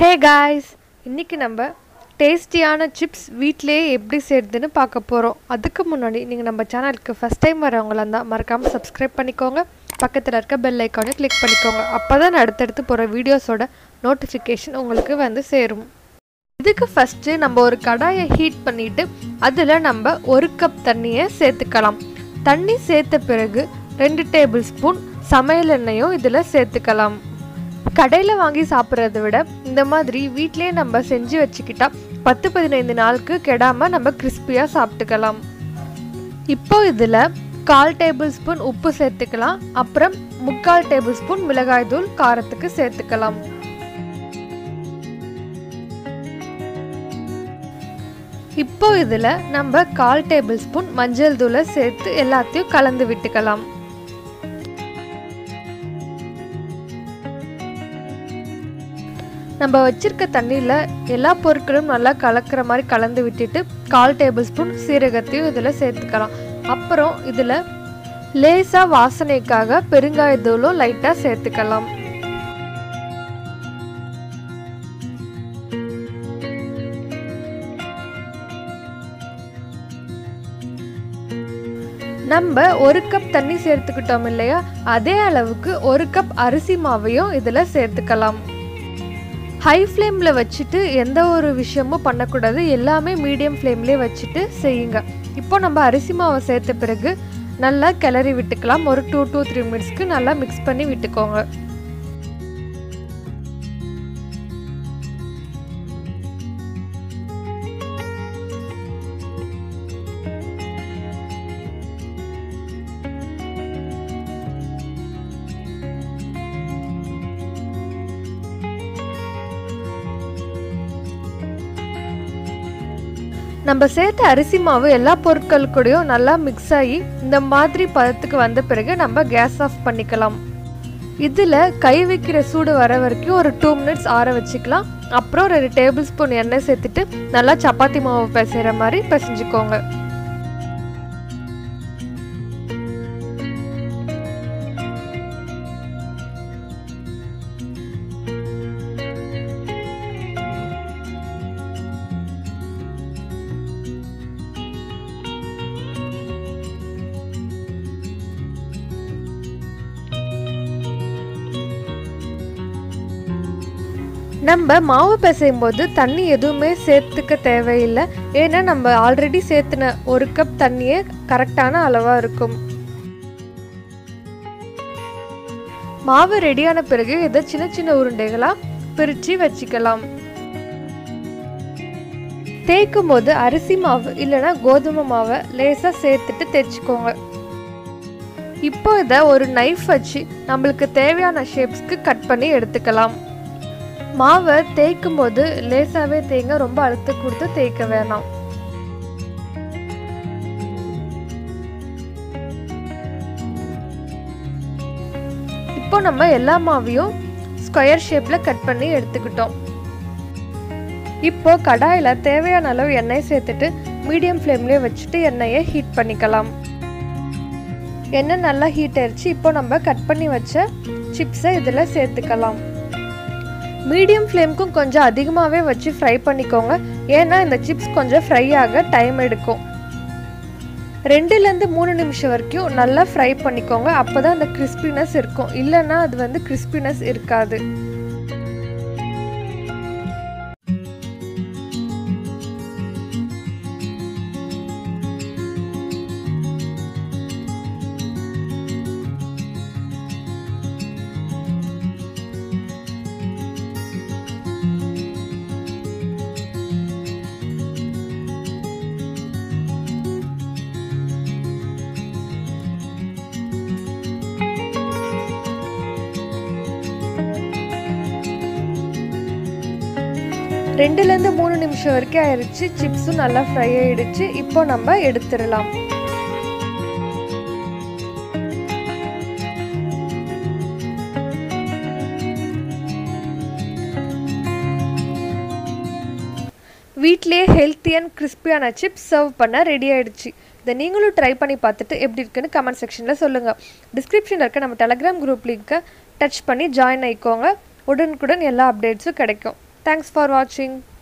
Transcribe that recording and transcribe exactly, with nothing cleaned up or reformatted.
Hey guys, இன்னைக்கு நம்ம டேஸ்டியான சிப்ஸ் வீட்லயே எப்படி செய்யறதுன்னு பார்க்க போறோம். அதுக்கு முன்னாடி நீங்க நம்ம சேனலுக்கு ஃபர்ஸ்ட் டைம் வரவங்களா இருந்தா மறக்காம Subscribe பண்ணிக்கோங்க. பக்கத்துல இருக்க பெல் ஐகானை கிளிக் பண்ணிக்கோங்க. அப்பதான் அடுத்தடுத்து போற வீடியோஸோட நோட்டிஃபிகேஷன் உங்களுக்கு வந்து சேரும். இதுக்கு ஃபர்ஸ்ட் நம்ம ஒரு கடாயை ஹீட் பண்ணிட்டு அதுல நம்ம ஒரு கப் தண்ணியை சேர்த்துக்கலாம். தண்ணி சேர்த்த பிறகு ரெண்டு டேபிள் ஸ்பூன் சமையல் எண்ணெயும் இதுல சேர்த்துக்கலாம். கடையில் வாங்கி சாப்பிட்றத விட இந்த மாதிரி வீட்டிலே நம்ம செஞ்சு வச்சுக்கிட்டா பத்து பதினைந்து நாளுக்கு கெடாமல் நம்ம கிறிஸ்பியாக சாப்பிட்டுக்கலாம். இப்போ இதில் கால் டேபிள் ஸ்பூன் உப்பு சேர்த்துக்கலாம். அப்புறம் முக்கால் டேபிள் ஸ்பூன் மிளகாய் தூள் காரத்துக்கு சேர்த்துக்கலாம். இப்போ இதில் நம்ம கால் டேபிள் ஸ்பூன் மஞ்சள் தூளை சேர்த்து எல்லாத்தையும் கலந்து விட்டுக்கலாம். நம்ம வச்சிருக்க தண்ணியில் எல்லா பொருட்களும் நல்லா கலக்கிற மாதிரி கலந்து விட்டுட்டு கால் டேபிள் ஸ்பூன் சீரகத்தையும் இதில் சேர்த்துக்கலாம். அப்புறம் இதில் லேசாக வாசனைக்காக பெருங்காயத்தூளும் லைட்டாக சேர்த்துக்கலாம். நம்ம ஒரு கப் தண்ணி சேர்த்துக்கிட்டோம் இல்லையா, அதே அளவுக்கு ஒரு கப் அரிசி மாவையும் இதில் சேர்த்துக்கலாம். ஹை ஃப்ளேமில் வச்சுட்டு எந்த ஒரு விஷயமும் பண்ணக்கூடாது, எல்லாமே மீடியம் ஃப்ளேம்லேயே வச்சுட்டு செய்யுங்க. இப்போ நம்ம அரிசி மாவை சேர்த்த பிறகு நல்லா கிளறி விட்டுக்கலாம். ஒரு டூ டூ த்ரீ மினிட்ஸ்க்கு நல்லா மிக்ஸ் பண்ணி விட்டுக்கோங்க. நம்ம சேர்த்த அரிசி மாவு எல்லா பொருட்கள் கூடயும் நல்லா மிக்ஸ் ஆகி இந்த மாதிரி பதத்துக்கு வந்த பிறகு நம்ம கேஸ் ஆஃப் பண்ணிக்கலாம். இதில் கை வைக்கிற சூடு வர வரைக்கும் ஒரு டூ மினிட்ஸ் ஆற வச்சுக்கலாம். அப்புறம் ரெண்டு டேபிள் ஸ்பூன் எண்ணெய் சேர்த்துட்டு நல்லா சப்பாத்தி மாவு பிசைகிற மாதிரி பிசைஞ்சுக்கோங்க. நம்ம மாவு பிசையும் போது தண்ணி எதுவுமே சேர்த்துக்க தேவையில்லை. ஏன்னா நம்ம ஆல்ரெடி சேர்த்துன ஒரு கப் தண்ணியே கரெக்டான அளவாக இருக்கும். மாவு ரெடியான பிறகு இதை சின்ன சின்ன உருண்டைகளாக பிரித்து வச்சுக்கலாம். தேய்க்கும் போது அரிசி மாவு இல்லைன்னா கோதுமை மாவை லேசாக சேர்த்துட்டு தேய்ச்சிக்கோங்க. இப்போ இதை ஒரு நைஃப் வச்சு நம்மளுக்கு தேவையான ஷேப்ஸ்க்கு கட் பண்ணி எடுத்துக்கலாம். மாவை தேய்க்கும் போது லேசாவே தேய்ங்க, ரொம்ப அழுத்த கொடுத்து தேய்க்க வேணாம். இப்போ நம்ம எல்லா மாவையும் ஸ்கொயர் ஷேப்ல கட் பண்ணி எடுத்துக்கிட்டோம். இப்போ கடாயில தேவையான அளவு எண்ணெய் சேர்த்துட்டு மீடியம் ஃப்ளேம்லயே வச்சுட்டு எண்ணெயை ஹீட் பண்ணிக்கலாம். எண்ணெய் நல்லா ஹீட் ஆயிடுச்சு. இப்போ நம்ம கட் பண்ணி வச்ச சிப்ஸை இதில் சேர்த்துக்கலாம். மீடியம் ஃப்ளேமுக்கும் கொஞ்சம் அதிகமாகவே வச்சு ஃப்ரை பண்ணிக்கோங்க. ஏன்னா இந்த சிப்ஸ் கொஞ்சம் ஃப்ரை ஆக டைம் எடுக்கும். ரெண்டுலேருந்து மூணு நிமிஷம் வரைக்கும் நல்லா ஃப்ரை பண்ணிக்கோங்க. அப்போ தான் அந்த கிறிஸ்பினஸ் இருக்கும், இல்லைன்னா அது வந்து கிறிஸ்பினஸ் இருக்காது. ரெண்டுலேருந்து மூணு நிமிஷம் வரைக்கும் ஆயிடுச்சு. சிப்ஸும் நல்லா ஃப்ரை ஆயிடுச்சு. இப்போ நம்ம எடுத்துடலாம். வீட்லயே ஹெல்த்தி அண்ட் கிறிஸ்பியான சிப்ஸ் சர்வ் பண்ண ரெடி ஆயிடுச்சு. இதை நீங்களும் ட்ரை பண்ணி பார்த்துட்டு எப்படி இருக்குன்னு கமெண்ட் செக்ஷனில் சொல்லுங்கள். டிஸ்கிரிப்ஷனில் இருக்க நம்ம டெலகிராம் குரூப் லிங்க்கை டச் பண்ணி ஜாயின் ஆகிக்கோங்க. உடனுக்குடன் எல்லா அப்டேட்ஸும் கிடைக்கும். தேங்க்ஸ் ஃபார் வாட்சிங்.